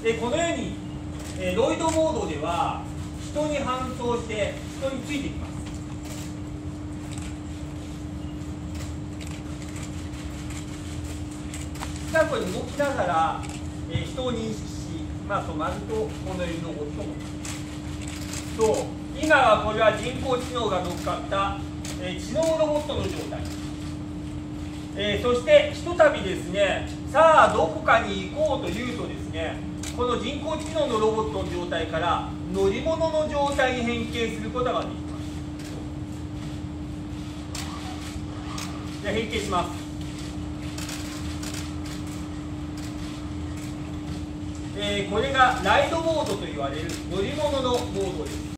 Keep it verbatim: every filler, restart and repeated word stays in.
でこのように、えー、ロイドモードでは人に搬送して人についていきます。さあこれ動きながら、えー、人を認識し、まあ、止まるとこのようにロボットもそう今はこれは人工知能が乗っかった、えー、知能ロボットの状態、えー、そしてひとたびですね、さあどこかに行こうというとですね、この人工知能のロボットの状態から乗り物の状態に変形することができます。じゃあ変形します。えー、これがライドモードと言われる乗り物のモードです。